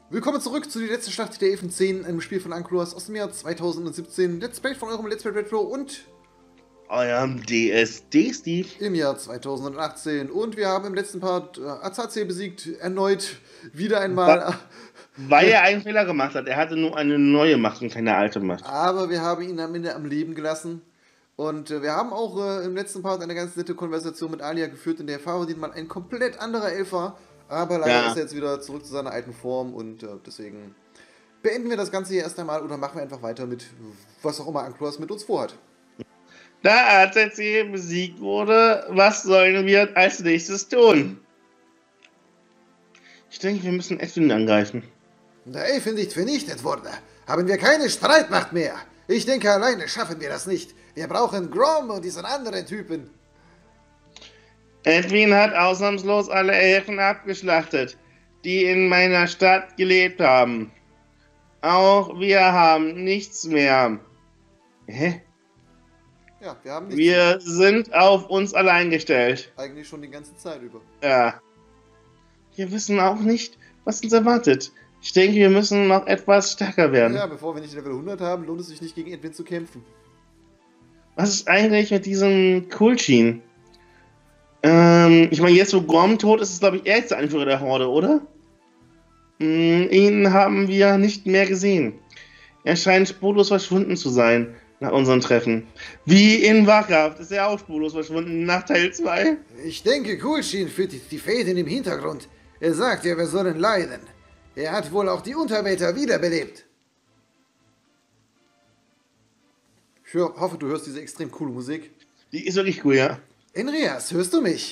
Willkommen zurück zu die letzte Schlacht der Elfen 10, einem Spiel von Ankloas aus dem Jahr 2017. Let's Play von eurem Let's Play Retro und Eurem DSD, Steve. im Jahr 2018. Und wir haben im letzten Part Azazel besiegt, erneut, wieder einmal. Weil er einen Fehler gemacht hat. Er hatte nur eine neue Macht und keine alte Macht. Aber wir haben ihn am Ende am Leben gelassen. Und wir haben auch im letzten Part eine ganz nette Konversation mit Alia geführt, in der Farodin mal ein komplett anderer Elf war. Aber leider ist er jetzt wieder zurück zu seiner alten Form und deswegen beenden wir das Ganze hier erst einmal oder machen wir einfach weiter mit was auch immer Ankloas mit uns vorhat. Da Azazel besiegt wurde, was sollen wir als nächstes tun? Ich denke, wir müssen Edwin angreifen. Da Elfen nicht vernichtet wurde, haben wir keine Streitmacht mehr. Ich denke, alleine schaffen wir das nicht. Wir brauchen Grom und diesen anderen Typen. Edwin hat ausnahmslos alle Elfen abgeschlachtet, die in meiner Stadt gelebt haben. Auch wir haben nichts mehr. Hä? Ja, wir haben nichts Wir sind auf uns allein gestellt. mehr. Eigentlich schon die ganze Zeit über. Ja. Wir wissen auch nicht, was uns erwartet. Ich denke, wir müssen noch etwas stärker werden. Ja, bevor wir nicht Level 100 haben, lohnt es sich nicht gegen Edwin zu kämpfen. Was ist eigentlich mit diesem Kulchin? Ich meine, jetzt wo Grom tot ist, ist glaube ich er jetzt der Anführer der Horde, oder? Ihn haben wir nicht mehr gesehen. Er scheint spurlos verschwunden zu sein nach unserem Treffen. Wie in Warcraft ist er auch spurlos verschwunden nach Teil 2. Ich denke, Kulchin führt die Fäden im Hintergrund. Er sagt ja, wir sollen leiden. Er hat wohl auch die Unterwälter wiederbelebt. Ich hoffe, du hörst diese extrem coole Musik. Die ist wirklich cool, ja. Enrias, hörst du mich?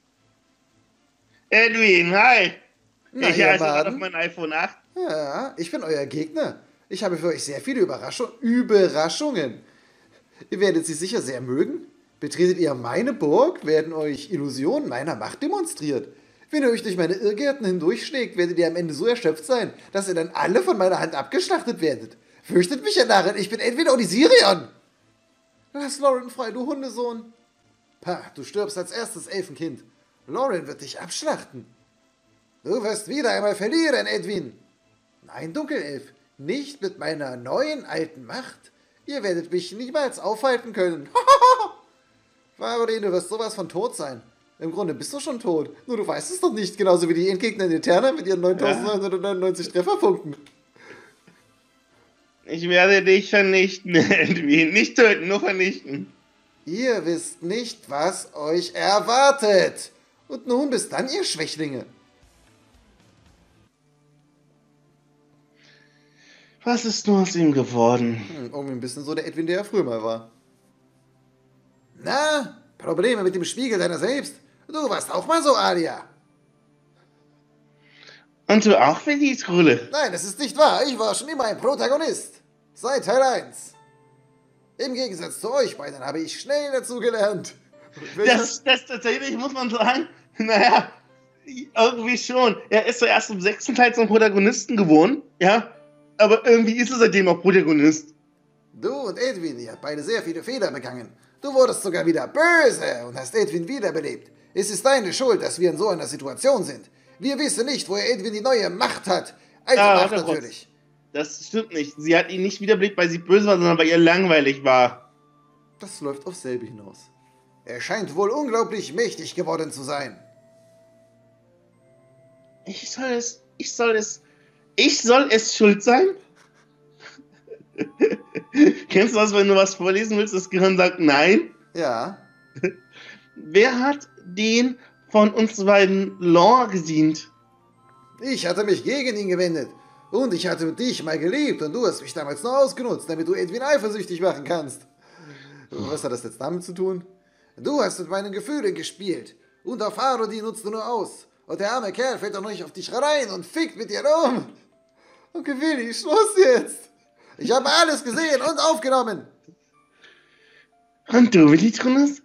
Edwin, hi! Na, Ich ihr heiße gerade Maden? auf mein iPhone 8. Ja, ich bin euer Gegner. Ich habe für euch sehr viele Überraschungen. Ihr werdet sie sicher sehr mögen. Betretet ihr meine Burg, werden euch Illusionen meiner Macht demonstriert. Wenn ihr euch durch meine Irrgärten hindurchschlägt, werdet ihr am Ende so erschöpft sein, dass ihr dann alle von meiner Hand abgeschlachtet werdet. Fürchtet mich, ihr Narren, ich bin Edwin Odysirion. Lass Lauren frei, du Hundesohn. Pah, du stirbst als erstes Elfenkind. Lauren wird dich abschlachten. Du wirst wieder einmal verlieren, Edwin. Nein, Dunkelelf, nicht mit meiner neuen alten Macht. Ihr werdet mich niemals aufhalten können. Farodin, du wirst sowas von tot sein. Im Grunde bist du schon tot. Nur du weißt es doch nicht, genauso wie die Endgegner in Eterna mit ihren 9999 Trefferpunkten. Ich werde dich vernichten, Edwin. Nicht töten, nur vernichten. Ihr wisst nicht, was euch erwartet. Und nun bis dann, ihr Schwächlinge. Was ist nur aus ihm geworden? Irgendwie ein bisschen so der Edwin, der er früher mal war. Na, Probleme mit dem Spiegel deiner selbst? Du warst auch mal so, Alia. Und du auch, Verliesgrülle? Nein, das ist nicht wahr. Ich war schon immer ein Protagonist. Seit Teil 1. Im Gegensatz zu euch beiden habe ich schnell dazu gelernt. Das tatsächlich, muss man sagen, naja, irgendwie schon. Er ist zuerst im 6. Teil zum Protagonisten geworden, ja, aber irgendwie ist er seitdem auch Protagonist. Du und Edwin, ihr habt beide sehr viele Fehler begangen. Du wurdest sogar wieder böse und hast Edwin wiederbelebt. Es ist deine Schuld, dass wir in so einer Situation sind. Wir wissen nicht, woher Edwin die neue Macht hat. Also Macht natürlich. Das stimmt nicht. Sie hat ihn nicht wiederbelebt, weil sie böse war, sondern weil ihr langweilig war. Das läuft aufs selbe hinaus. Er scheint wohl unglaublich mächtig geworden zu sein. Ich soll es schuld sein? Kennst du das, wenn du was vorlesen willst, das Gehirn sagt nein? Ja. Wer hat den von uns beiden Lore gedient? Ich hatte mich gegen ihn gewendet. Und ich hatte dich mal geliebt und du hast mich damals nur ausgenutzt, damit du Edwin eifersüchtig machen kannst. Was hat das jetzt damit zu tun? Du hast mit meinen Gefühlen gespielt. Und auf Farodin nutzt du nur aus. Und der arme Kerl fällt doch noch nicht auf dich rein und fickt mit dir um. Onkel Willi, Schluss jetzt. Ich habe alles gesehen und aufgenommen. Und du, Willi-Trunas,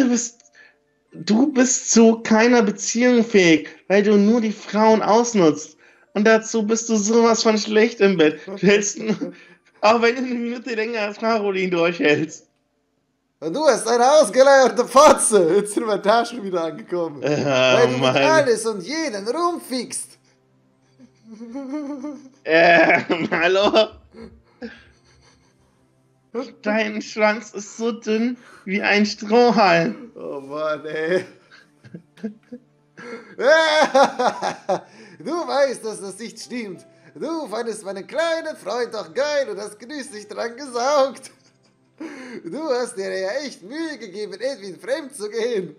du bist zu keiner Beziehung fähig, weil du nur die Frauen ausnutzt. Und dazu bist du sowas von schlecht im Bett. Du hältst, auch wenn du eine Minute länger als Farodin durchhältst. Und du hast eine ausgeleierte Fotze. Jetzt sind wir da schon wieder angekommen. Weil du mit alles und jeden rumfickst. Hallo? Dein Schwanz ist so dünn wie ein Strohhalm. Oh Mann, ey. Du weißt, dass das nicht stimmt. Du fandest meinen kleinen Freund doch geil und hast genüsslich dran gesaugt. Du hast dir ja echt Mühe gegeben, Edwin fremd zu gehen.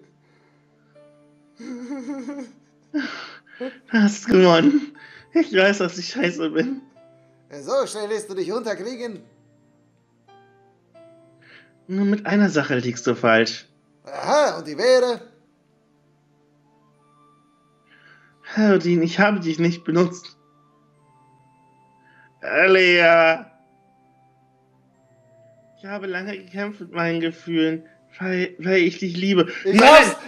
Du hast gewonnen. Ich weiß, dass ich scheiße bin. So schnell lässt du dich unterkriegen. Nur mit einer Sache liegst du falsch. Aha, und die wäre? Odin, ich habe dich nicht benutzt. Alia. Ich habe lange gekämpft mit meinen Gefühlen, weil ich dich liebe. Ich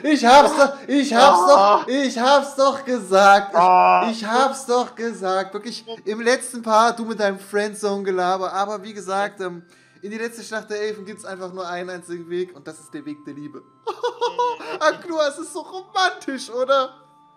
hab's doch gesagt. Ich hab's doch gesagt. Wirklich, im letzten Part, du mit deinem Friendzone-Gelaber. Aber wie gesagt, in die letzte Schlacht der Elfen gibt's einfach nur einen einzigen Weg und das ist der Weg der Liebe. Aklua, es ist so romantisch, oder?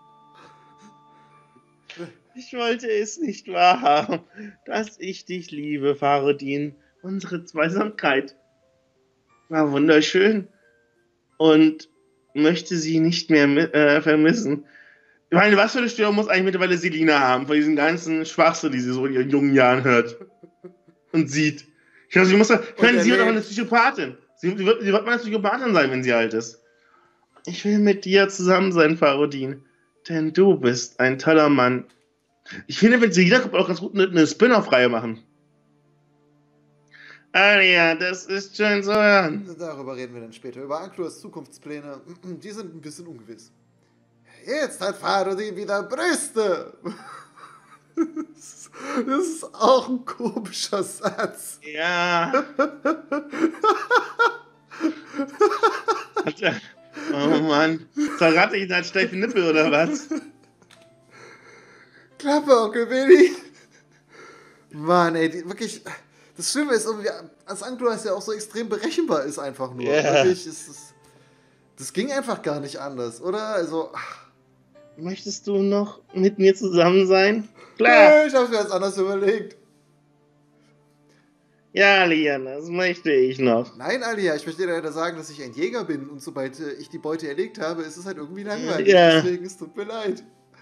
Ich wollte es nicht wahrhaben, dass ich dich liebe, Farodin. Unsere Zweisamkeit war wunderschön und möchte sie nicht mehr vermissen. Ich meine, was für eine Störung muss eigentlich mittlerweile Selina haben, von diesen ganzen Schwachsinn, die sie so in ihren jungen Jahren hört und sieht. Ich meine, sie wird auch eine Psychopathin. Sie wird mal eine Psychopathin sein, wenn sie alt ist. Ich will mit dir zusammen sein, Farodin, denn du bist ein toller Mann. Ich finde, wenn Selina kommt, auch ganz gut eine Spin-off-Reihe machen. Alia, das ist schön zu hören. Darüber reden wir dann später. Über Ankluas Zukunftspläne. Die sind ein bisschen ungewiss. Jetzt hat Farodin wieder Brüste. Das ist auch ein komischer Satz. Ja. Oh Mann. Verrate ich da steife Nippel oder was? Klappe, Onkel Willi. Mann, ey, wirklich. Das Schlimme ist irgendwie, als Ankluas ja auch so extrem berechenbar ist, einfach nur. Yeah. Wirklich, das ging einfach gar nicht anders, oder? Also. Möchtest du noch mit mir zusammen sein? Klar. Ich hab's mir jetzt anders überlegt. Ja, Liana, das möchte ich noch. Nein, Alia, ich möchte dir leider sagen, dass ich ein Jäger bin und sobald ich die Beute erlegt habe, ist es halt irgendwie langweilig. Ja. Deswegen, es tut mir leid.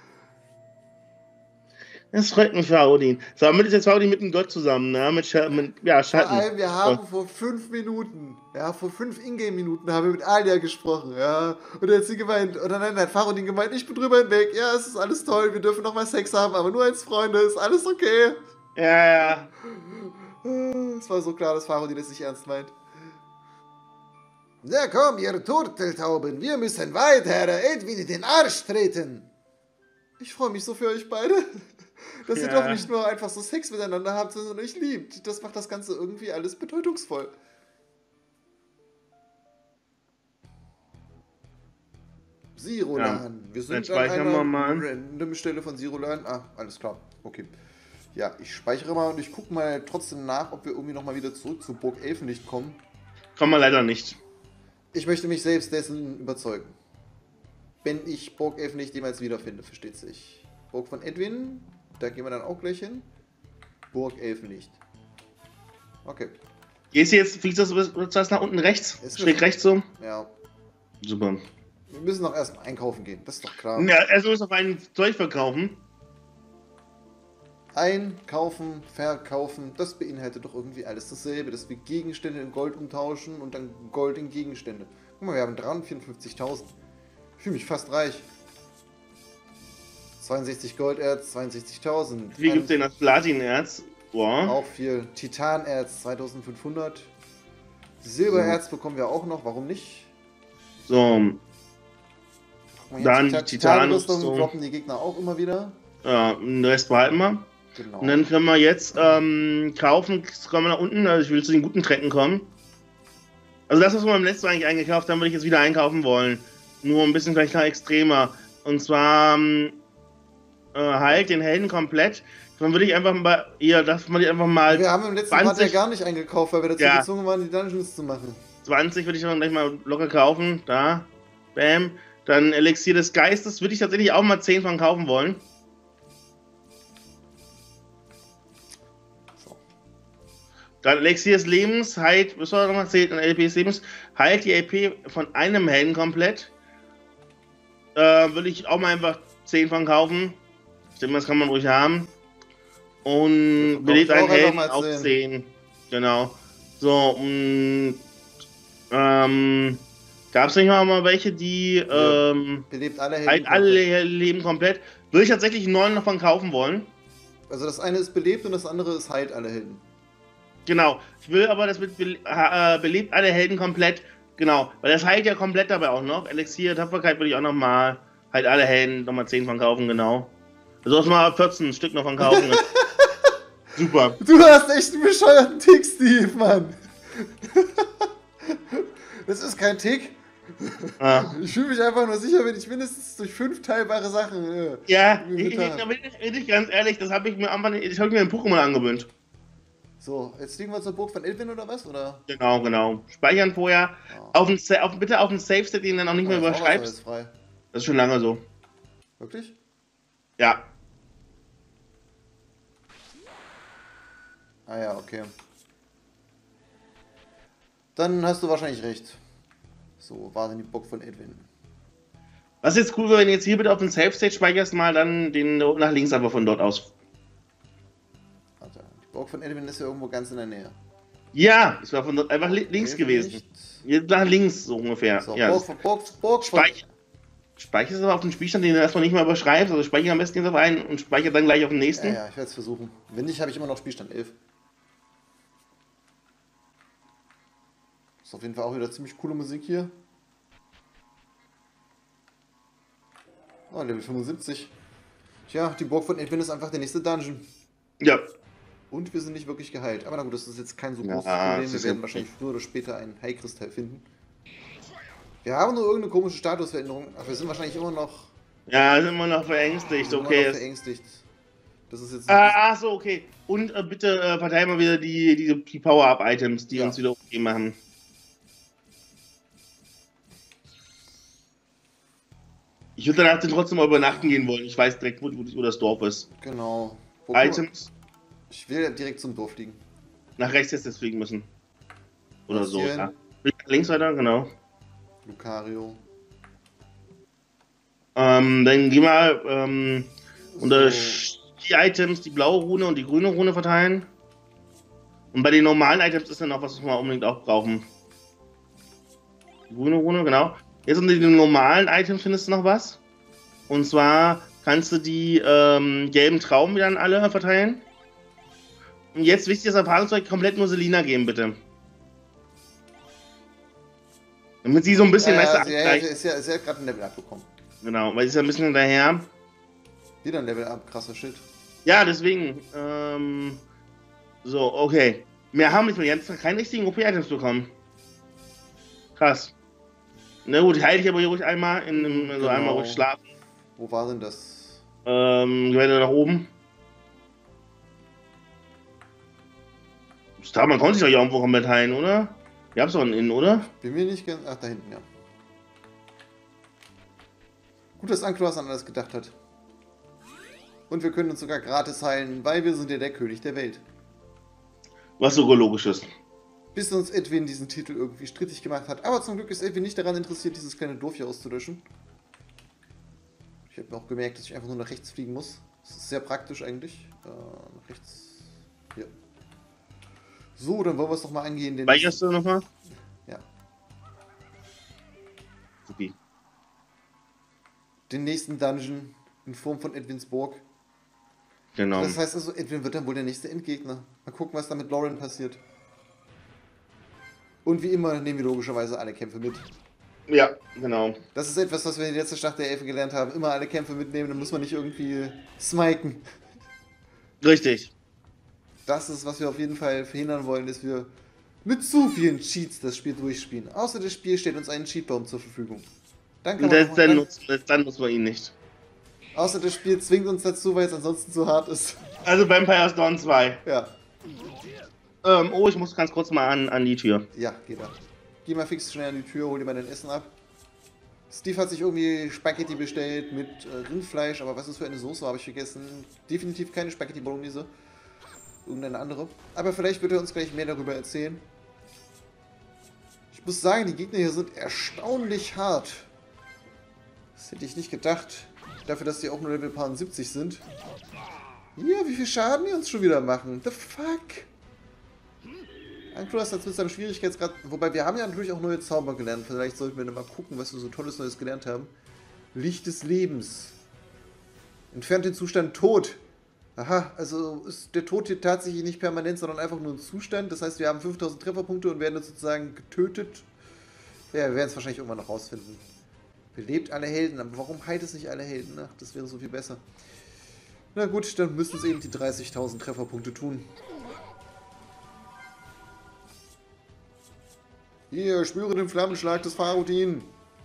Das freut mich, Farodin. So, damit ist jetzt Farodin mit dem Gott zusammen, ne? Mit Schatten. Vor allem, wir haben vor 5 Minuten, vor 5 Ingame-Minuten haben wir mit Alia gesprochen, ja. Und er hat sie gemeint, oder nein, hat Farodin gemeint, ich bin drüber hinweg, ja, es ist alles toll, wir dürfen noch mal Sex haben, aber nur als Freunde, ist alles okay. Ja. Es war so klar, dass Farodin es nicht ernst meint. Na komm, ihr Turteltauben, wir müssen weiter, Edwin in den Arsch treten. Ich freue mich so für euch beide. Dass ihr doch nicht nur einfach so Sex miteinander habt, sondern euch liebt. Das macht das Ganze irgendwie alles bedeutungsvoll. Sirolan. Wir sind an einer random Stelle von Sirolan. Ah, alles klar. Okay. Ja, ich speichere mal und ich gucke mal trotzdem nach, ob wir irgendwie nochmal wieder zurück zu Burg Elfenlicht kommen. Kommen wir leider nicht. Ich möchte mich selbst dessen überzeugen. Wenn ich Burg Elfenlicht jemals wiederfinde, versteht sich. Burg von Edwin, da gehen wir dann auch gleich hin. Burg Elfenlicht. Okay. Gehst du jetzt, fliegst du das nach unten rechts? Schräg rechts so? Ja. Super. Wir müssen doch erstmal einkaufen gehen, das ist doch klar. Ja, erst müssen wir auf ein Zeug verkaufen. Einkaufen, verkaufen, das beinhaltet doch irgendwie alles dasselbe, dass wir Gegenstände in Gold umtauschen und dann Gold in Gegenstände. Guck mal, wir haben 354.000. Ich fühle mich fast reich. 62 Golderz, 62.000. Wie gibt es denn das Platinerz? Boah. Auch viel. Titanerz, 2500. Silbererz bekommen wir auch noch, warum nicht? So. Dann die Titanrüstung droppen die Gegner auch immer wieder. Ja, den Rest behalten wir. Genau. Und dann können wir jetzt kaufen, kommen wir nach unten, also ich will zu den guten Trecken kommen. Also das, was wir beim letzten Mal eigentlich eingekauft haben, würde ich jetzt wieder einkaufen wollen. Nur ein bisschen vielleicht noch extremer. Und zwar halt den Helden komplett. Dann würde ich einfach mal, dass man die einfach mal. Wir haben im letzten Mal ja gar nicht eingekauft, weil wir dazu gezwungen waren, die Dungeons zu machen. 20 würde ich dann gleich mal locker kaufen. Da. Bam. Dann Elixier des Geistes würde ich tatsächlich auch mal 10 von kaufen wollen. Dann Elixier des Lebens, heilt, was soll nochmal zählt, und LP des Lebens, heilt die LP von einem Helden komplett. Würde ich auch mal einfach 10 von kaufen. Ich denke, das kann man ruhig haben. Und belebt einen Helden auf 10. Genau. So, und gab es nicht mal welche, die belebt alle Helden halt alle Leben komplett. Würde ich tatsächlich 9 davon kaufen wollen. Also das eine ist belebt und das andere ist heilt alle Helden. Genau. Ich will aber, das mit belebt alle Helden komplett. Genau. Weil das heilt ja komplett dabei auch noch. Elixier, Tapferkeit würde ich auch nochmal halt alle Helden nochmal 10 von kaufen, genau. Du sollst mal 14 Stück noch von kaufen. Super. Du hast echt einen bescheuerten Tick, Steve, Mann. Das ist kein Tick. Ah. Ich fühle mich einfach nur sicher, wenn ich mindestens durch 5 teilbare Sachen. Ja, ich bin ganz ehrlich, das habe ich mir einfach nicht. Ich habe mir ein Pokémon angewöhnt. So, jetzt liegen wir zur Burg von Elvin oder was? Oder? Genau. Speichern vorher. Ja. Bitte auf den Save-Set, den dann auch nicht mehr überschreibst. Das ist schon lange so. Wirklich? Ja. Ah ja, okay. Dann hast du wahrscheinlich recht. So, war denn die Burg von Edwin. Was ist jetzt cool, wenn du jetzt hier bitte auf den Save-State speicherst, mal dann den nach links aber von dort aus. Warte, die Burg von Edwin ist ja irgendwo ganz in der Nähe. Ja, es war von dort einfach links gewesen. Jetzt nach links so ungefähr. So, ja, Burg Speicherst du aber auf den Spielstand, den du erstmal nicht mal überschreibst, also speicher am besten jetzt auf einen und speicher dann gleich auf den nächsten. Ja, ich werde es versuchen. Wenn nicht, habe ich immer noch Spielstand 11. Ist auf jeden Fall auch wieder ziemlich coole Musik hier. Oh, Level 75. Tja, die Burg von Edwin ist einfach der nächste Dungeon. Ja. Und wir sind nicht wirklich geheilt. Aber na gut, das ist jetzt kein so großes Problem. Wir werden wahrscheinlich früher oder später einen Heilkristall finden. Wir haben nur irgendeine komische Statusveränderung, aber wir sind wahrscheinlich immer noch... Ja, sind immer noch verängstigt, okay. Immer noch verängstigt. Das ist jetzt... Ach so, okay. Und bitte verteilen wir wieder die Power-Up-Items, die uns wieder okay machen. Ich würde danach trotzdem mal übernachten gehen wollen. Ich weiß direkt, wo das Dorf ist. Genau. Items. Ich will direkt zum Dorf fliegen. Nach rechts jetzt fliegen müssen. Oder so, ja. Links weiter, genau. Lucario. Dann geh mal unter die Items die blaue Rune und die grüne Rune verteilen. Und bei den normalen Items ist dann noch was wir unbedingt auch brauchen. Die grüne Rune, genau. Jetzt unter den normalen Items findest du noch was. Und zwar kannst du die gelben Trauben wieder an alle verteilen. Und jetzt wichtig, das Erfahrungszeug komplett nur Selina geben, bitte. Damit sie so ein bisschen besser sie hat gerade ein Level Up bekommen. Genau, weil sie ist ja ein bisschen hinterher. Wieder ein Level Up, krasser Shit. Ja, deswegen. So, okay. Wir haben jetzt keine richtigen OP-Items bekommen. Krass. Na gut, heile ich aber hier ruhig einmal, also einmal ruhig schlafen. Wo war denn das? Weiter nach oben. Man konnte sich doch hier irgendwo komplett heilen, oder? Ihr habt doch einen Innen, oder? Bin mir nicht ganz... Ach, da hinten, ja. Gut, dass Ankloas an alles gedacht hat. Und wir können uns sogar gratis heilen, weil wir sind ja der König der Welt. Was sogar logisch ist. Bis uns Edwin diesen Titel irgendwie strittig gemacht hat. Aber zum Glück ist Edwin nicht daran interessiert, dieses kleine Dorf hier auszulöschen. Ich habe mir auch gemerkt, dass ich einfach nur nach rechts fliegen muss. Das ist sehr praktisch eigentlich. Nach rechts. Hier. So, dann wollen wir es doch mal angehen. Speicherst du nochmal? Ja. Supi. Den nächsten Dungeon in Form von Edwins Burg. Genau. Das heißt also, Edwin wird dann wohl der nächste Endgegner. Mal gucken, was da mit Lauren passiert. Und wie immer nehmen wir logischerweise alle Kämpfe mit. Ja, genau. Das ist etwas, was wir in der letzten Schlacht der Elfen gelernt haben. Immer alle Kämpfe mitnehmen, dann muss man nicht irgendwie smiken. Richtig. Das ist, was wir auf jeden Fall verhindern wollen, dass wir mit zu vielen Cheats das Spiel durchspielen. Außer das Spiel stellt uns einen Cheatbaum zur Verfügung. Dann nutzt man ihn nicht. Außer das Spiel zwingt uns dazu, weil es ansonsten zu hart ist. Also Vampire Dawn 2. Ja. Oh, ich muss ganz kurz mal an die Tür. Ja, geh da. Geh mal fix schnell an die Tür, hol dir mal dein Essen ab. Steve hat sich irgendwie Spaghetti bestellt mit Rindfleisch, aber was ist für eine Soße, habe ich vergessen. Definitiv keine Spaghetti Bolognese. Irgendeine andere. Aber vielleicht wird er uns gleich mehr darüber erzählen. Ich muss sagen, die Gegner hier sind erstaunlich hart. Das hätte ich nicht gedacht. Dafür, dass die auch nur Level 70 sind. Ja, wie viel Schaden die uns schon wieder machen. The fuck? Ankloas hat mit seinem Schwierigkeitsgrad... Wobei, wir haben ja natürlich auch neue Zauber gelernt. Vielleicht sollten wir mal gucken, was wir so Tolles Neues gelernt haben. Licht des Lebens. Entfernt den Zustand Tod. Aha, also ist der Tod hier tatsächlich nicht permanent, sondern einfach nur ein Zustand. Das heißt, wir haben 5000 Trefferpunkte und werden jetzt sozusagen getötet. Ja, wir werden es wahrscheinlich irgendwann noch rausfinden. Belebt alle Helden, aber warum heilt es nicht alle Helden? Ach, das wäre so viel besser. Na gut, dann müssen es eben die 30.000 Trefferpunkte tun. Hier, spüre den Flammenschlag des Farodin.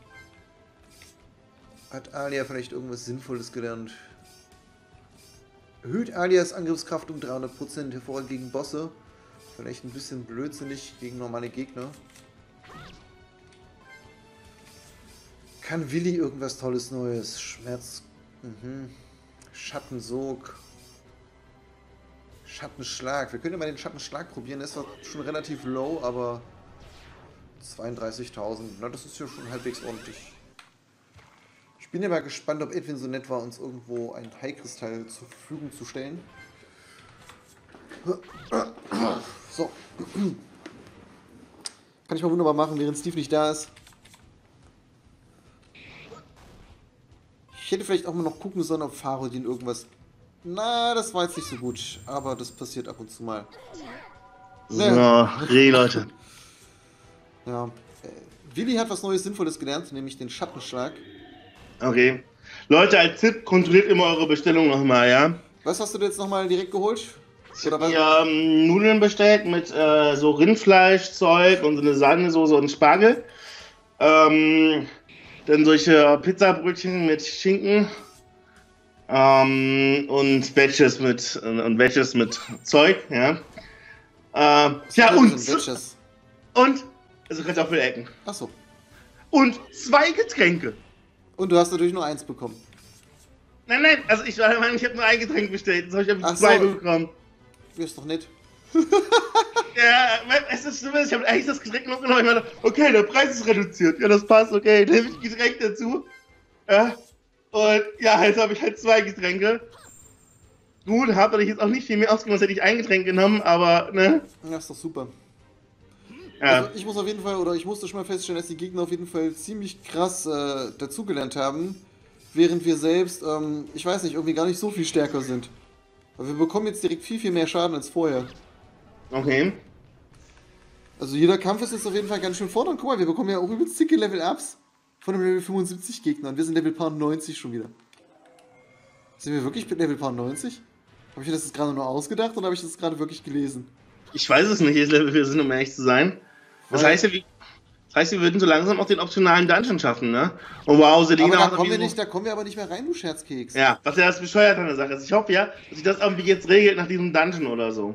Hat Alia vielleicht irgendwas Sinnvolles gelernt? Erhöht Alias Angriffskraft um 300%, hervorragend gegen Bosse. Vielleicht ein bisschen blödsinnig gegen normale Gegner. Kann Willi irgendwas Tolles Neues? Schmerz... Schattensog. Schattenschlag. Wir können ja mal den Schattenschlag probieren. Der ist zwar schon relativ low, aber 32.000. Na, das ist ja schon halbwegs ordentlich. Ich bin ja mal gespannt, ob Edwin so nett war, uns irgendwo ein Heilkristall zur Verfügung zu stellen. So. Kann ich mal wunderbar machen, während Steve nicht da ist. Ich hätte vielleicht auch mal noch gucken sollen, ob Farodin irgendwas... Na, das war jetzt nicht so gut. Aber das passiert ab und zu mal. So, Leute. Ja. Willi hat was Neues Sinnvolles gelernt, nämlich den Schattenschlag. Okay. Leute, als Tipp, kontrolliert immer eure Bestellung nochmal, ja? Was hast du dir jetzt nochmal direkt geholt? Oder was? Ja, Nudeln bestellt mit so Rindfleischzeug und so eine Sahnesoße und Spargel. Dann solche Pizzabrötchen mit Schinken. Und Wedges mit Zeug, ja. Ja, und also Kartoffelecken. Achso. Und 2 Getränke. Und du hast natürlich nur 1 bekommen. Nein, also ich war der Meinung, ich habe nur ein Getränk bestellt. Jetzt habe ich einfach 2 bekommen. Ist doch nett. Ja, es ist schlimm, ich habe eigentlich das Getränk noch genommen. Ich meine, okay, der Preis ist reduziert. Ja, das passt, okay, dann nehme ich ein Getränk dazu. Ja. Und ja, jetzt habe ich halt 2 Getränke. Gut, habe ich jetzt auch nicht viel mehr ausgegeben, als hätte ich ein Getränk genommen, aber, ne? Ja, ist doch super. Ja. Also ich muss auf jeden Fall, oder ich musste schon mal feststellen, dass die Gegner auf jeden Fall ziemlich krass dazugelernt haben, während wir selbst, ich weiß nicht, irgendwie gar nicht so viel stärker sind. Aber wir bekommen jetzt direkt viel mehr Schaden als vorher. Okay. Also jeder Kampf ist jetzt auf jeden Fall ganz schön fordernd. Guck mal, wir bekommen ja auch übelst dicke Level-Ups von dem Level 75 Gegnern. Wir sind Level 90 schon wieder. Sind wir wirklich Level 90? Habe ich mir das jetzt gerade nur ausgedacht oder habe ich das gerade wirklich gelesen? Ich weiß es nicht, welches Level wir sind, um ehrlich zu sein. Das heißt, wir würden so langsam auch den optionalen Dungeon schaffen, ne? Und wow, Selina aber da kommen wir aber nicht mehr rein, du Scherzkeks. Ja, was ja das bescheuert an der Sache ist. Ich hoffe ja, dass sich das irgendwie jetzt regelt nach diesem Dungeon oder so.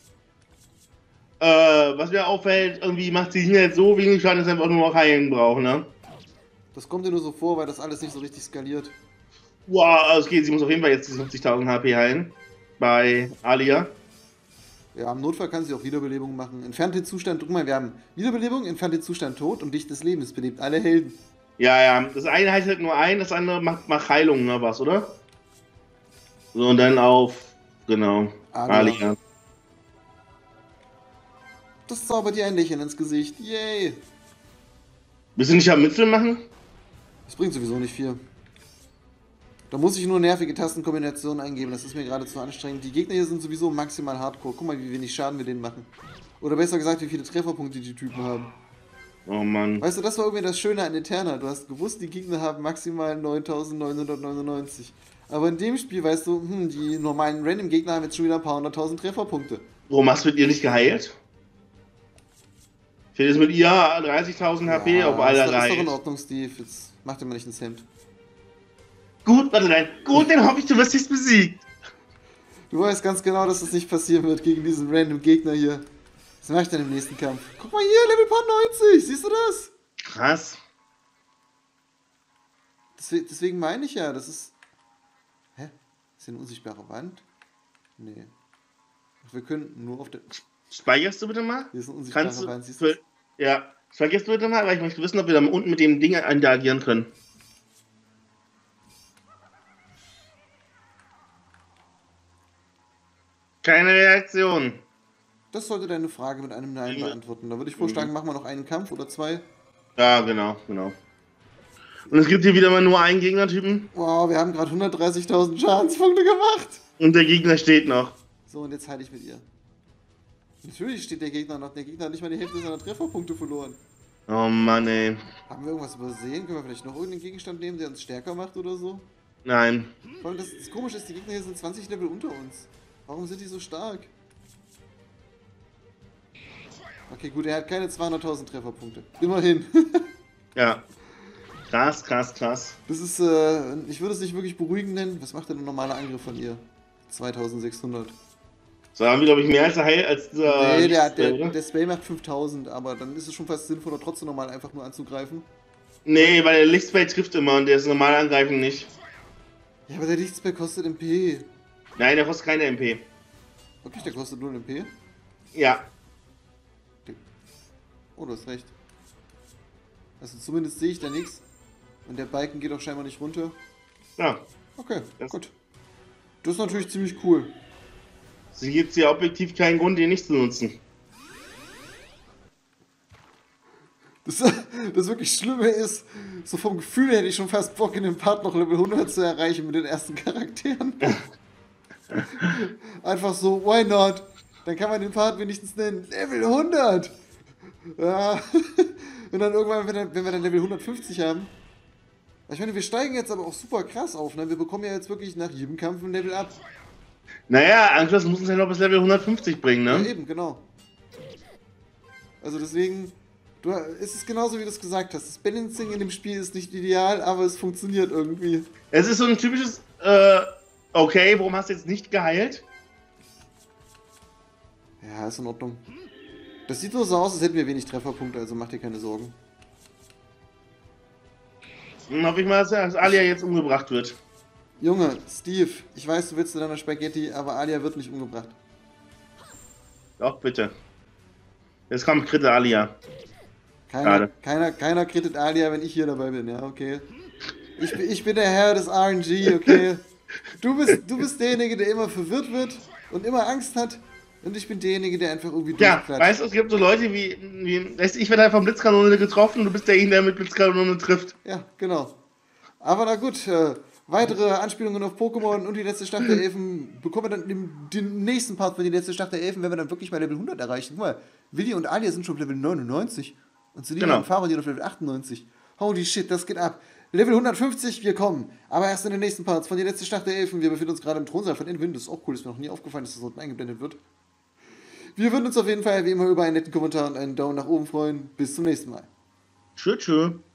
Was mir auffällt, irgendwie macht sie jetzt so wenig Schaden, dass wir einfach nur noch heilen brauchen, ne? Das kommt dir nur so vor, weil das alles nicht so richtig skaliert. Wow, okay, sie muss auf jeden Fall jetzt die 50.000 HP heilen. Bei Alia. Ja, im Notfall kann sie auch Wiederbelebung machen. Entfernt den Zustand, guck mal, wir haben Wiederbelebung, entfernt den Zustand tot und Licht des Lebens belebt alle Helden. Ja, das eine heißt halt nur ein, das andere macht Heilung, ne, was, oder? So, und dann auf, genau, Alia. Das zaubert dir ein Lächeln ins Gesicht, yay! Willst du nicht am Mittel machen? Das bringt sowieso nicht viel. Da muss ich nur nervige Tastenkombinationen eingeben, das ist mir gerade zu anstrengend. Die Gegner hier sind sowieso maximal hardcore. Guck mal, wie wenig Schaden wir denen machen. Oder besser gesagt, wie viele Trefferpunkte die Typen haben. Oh Mann. Weißt du, das war irgendwie das Schöne an Eterna. Du hast gewusst, die Gegner haben maximal 9.999. Aber in dem Spiel weißt du, die normalen Random-Gegner haben jetzt schon wieder ein paar 100.000 Trefferpunkte. Warum hast du mit ihr nicht geheilt? Fehlt es mit ihr 30.000 HP, ja, auf alle reicht. Das ist doch in Ordnung, Steve. Jetzt mach dir mal nicht ins Hemd. Gut, warte, nein. Gut, dann hoffe ich, du wirst dich besiegt. Du weißt ganz genau, dass das nicht passieren wird gegen diesen random Gegner hier. Was mache ich denn im nächsten Kampf? Guck mal hier, Level 90. Siehst du das? Krass. Deswegen meine ich ja, das ist... Hä? Ist hier eine unsichtbare Wand? Nee. Wir können nur auf der... Speicherst du bitte mal? Hier ist ein unsichtbarer Kannst du. Feind, siehst du? Ja. Speicherst du bitte mal, weil ich möchte wissen, ob wir da unten mit dem Ding interagieren können. Keine Reaktion. Das sollte deine Frage mit einem Nein beantworten. Da würde ich vorschlagen, machen wir noch einen Kampf oder zwei. Ja, genau. Und es gibt hier wieder mal nur einen Gegnertypen. Wow, wir haben gerade 130.000 Schadenspunkte gemacht. Und der Gegner steht noch. So, und jetzt halte ich mit ihr. Natürlich steht der Gegner noch. Der Gegner hat nicht mal die Hälfte seiner Trefferpunkte verloren. Oh Mann, ey. Haben wir irgendwas übersehen? Können wir vielleicht noch irgendeinen Gegenstand nehmen, der uns stärker macht oder so? Nein. Vor allem das Komische ist, die Gegner hier sind 20 Level unter uns. Warum sind die so stark? Okay, gut, er hat keine 200.000 Trefferpunkte. Immerhin. Ja. Krass. Das ist, ich würde es nicht wirklich beruhigend nennen. Was macht denn ein normaler Angriff von ihr? 2600. So haben wir, glaube ich, mehr als dieser. Nee, oder? der Spell macht 5000, aber dann ist es schon fast sinnvoller, trotzdem normal einfach nur anzugreifen. Nee, weil der Lichtspell trifft immer und der ist normal angreifen nicht. Ja, aber der Lichtspell kostet MP. Nein, der kostet keine MP. Wirklich, der kostet nur MP? Ja. Oh, du hast recht. Also zumindest sehe ich da nichts. Und der Balken geht auch scheinbar nicht runter. Ja. Okay, gut. Das ist natürlich ziemlich cool. Es gibt hier objektiv keinen Grund, den nicht zu nutzen. Das wirklich Schlimme ist, so vom Gefühl hätte ich schon fast Bock, in dem Part noch Level 100 zu erreichen mit den ersten Charakteren. Einfach so, why not? Dann kann man den Part wenigstens nennen, Level 100! Ja. Und dann irgendwann, wenn wir dann Level 150 haben. Ich meine, wir steigen jetzt aber auch super krass auf, ne? Wir bekommen ja jetzt wirklich nach jedem Kampf ein Level ab. Naja, Anschluss muss uns ja noch bis Level 150 bringen, ne? Ja, eben, genau. Also deswegen, es ist genauso, wie du es gesagt hast. Das Balancing in dem Spiel ist nicht ideal, aber es funktioniert irgendwie. Es ist so ein typisches, okay, warum hast du jetzt nicht geheilt? Ja, ist in Ordnung. Das sieht nur so aus, als hätten wir wenig Trefferpunkte, also mach dir keine Sorgen. Dann hoffe ich mal, dass Alia jetzt umgebracht wird. Junge, Steve, ich weiß, du willst zu deiner Spaghetti, aber Alia wird nicht umgebracht. Doch, bitte. Jetzt kommt Kritte Alia. Keiner krittet Alia, wenn ich hier dabei bin, ja, okay. Ich bin der Herr des RNG, okay. Du bist derjenige, der immer verwirrt wird und immer Angst hat. Und ich bin derjenige, der einfach irgendwie durchklatscht. Ja, weißt du, es gibt so Leute wie weißt du, ich werde halt von Blitzkanone getroffen und du bist derjenige, der mit Blitzkanone trifft. Ja, genau. Aber na gut, weitere Anspielungen auf Pokémon und die letzte Schlacht der Elfen bekommen wir dann in den nächsten Part von die letzte Schlacht der Elfen, wenn wir dann wirklich mal Level 100 erreichen. Guck mal, Willi und Alia sind schon auf Level 99 und Selina und Faro sind auf Level 98. Holy shit, das geht ab. Level 150, wir kommen. Aber erst in den nächsten Parts von die letzte Schlacht der Elfen. Wir befinden uns gerade im Thronsaal von Inwind. Das ist auch cool, ist mir noch nie aufgefallen, dass das unten eingeblendet wird. Wir würden uns auf jeden Fall wie immer über einen netten Kommentar und einen Daumen nach oben freuen. Bis zum nächsten Mal. Tschüss.